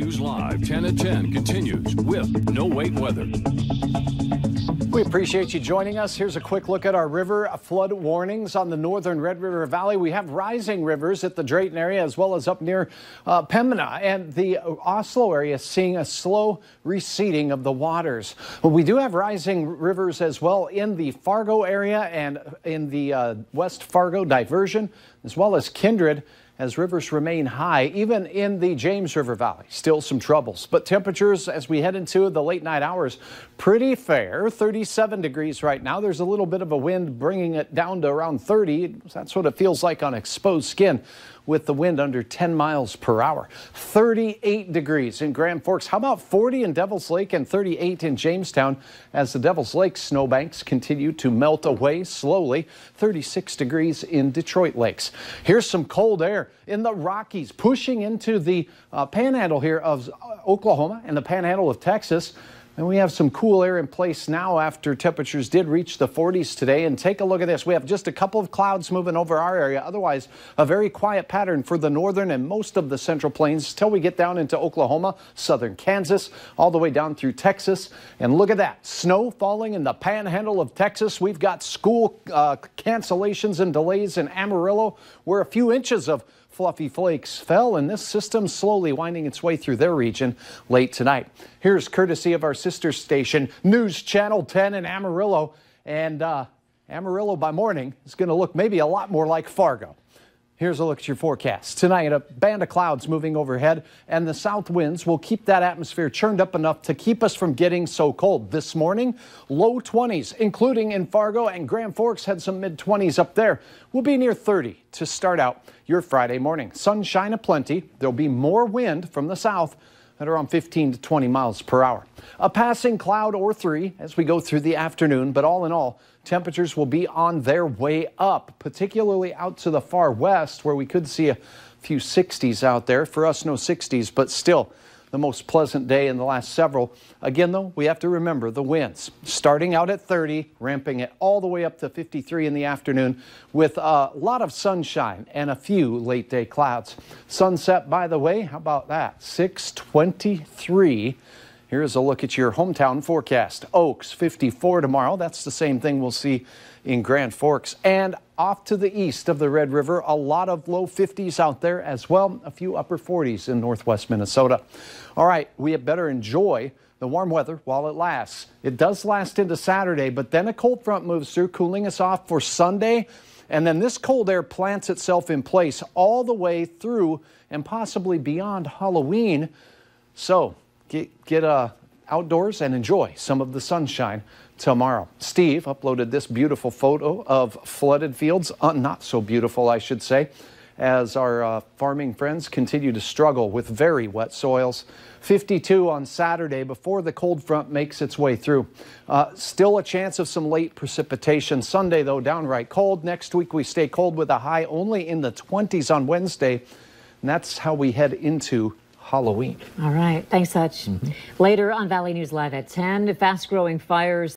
News Live 10 at 10 continues with No Wait Weather. We appreciate you joining us. Here's a quick look at our river flood warnings on the northern Red River Valley. We have rising rivers at the Drayton area as well as up near Pembina, and the Oslo area seeing a slow receding of the waters. But we do have rising rivers as well in the Fargo area and in the West Fargo diversion, as well as Kindred, as rivers remain high, even in the James River Valley. Still some troubles, but temperatures as we head into the late night hours, pretty fair. 37 degrees right now. There's a little bit of a wind bringing it down to around 30. That's what it feels like on exposed skin, with the wind under 10 miles per hour. 38 degrees in Grand Forks. How about 40 in Devil's Lake and 38 in Jamestown as the Devil's Lake snowbanks continue to melt away slowly. 36 degrees in Detroit Lakes. Here's some cold air in the Rockies pushing into the panhandle here of Oklahoma and the panhandle of Texas. And we have some cool air in place now after temperatures did reach the 40s today. And take a look at this. We have just a couple of clouds moving over our area. Otherwise, a very quiet pattern for the northern and most of the central plains till we get down into Oklahoma, southern Kansas, all the way down through Texas. And look at that. Snow falling in the panhandle of Texas. We've got school cancellations and delays in Amarillo, where a few inches of fluffy flakes fell, and this system slowly winding its way through their region late tonight. Here's courtesy of our sister station, News Channel 10 in Amarillo. And Amarillo by morning is going to look maybe a lot more like Fargo. Here's a look at your forecast. Tonight, a band of clouds moving overhead, and the south winds will keep that atmosphere churned up enough to keep us from getting so cold. This morning, low 20s, including in Fargo, and Grand Forks had some mid-20s up there. We'll be near 30 to start out your Friday morning. Sunshine aplenty. There'll be more wind from the south at around 15 to 20 miles per hour. A passing cloud or three as we go through the afternoon, but all in all, temperatures will be on their way up, particularly out to the far west where we could see a few 60s out there. For us, no 60s, but still the most pleasant day in the last several. Again, though, we have to remember the winds starting out at 30, ramping it all the way up to 53 in the afternoon with a lot of sunshine and a few late day clouds. Sunset, by the way, how about that? 6:23. Here's a look at your hometown forecast. Oaks, 54 tomorrow. That's the same thing we'll see in Grand Forks. And off to the east of the Red River, a lot of low 50s out there as well. A few upper 40s in northwest Minnesota. All right, we had better enjoy the warm weather while it lasts. It does last into Saturday, but then a cold front moves through, cooling us off for Sunday. And then this cold air plants itself in place all the way through and possibly beyond Halloween. So get outdoors and enjoy some of the sunshine tomorrow. Steve uploaded this beautiful photo of flooded fields, not so beautiful, I should say, as our farming friends continue to struggle with very wet soils. 52 on Saturday before the cold front makes its way through. Still a chance of some late precipitation. Sunday, though, downright cold. Next week, we stay cold with a high only in the 20s on Wednesday. And that's how we head into Halloween. All right. Thanks, Hutch. Later on Valley News Live at 10, fast-growing fires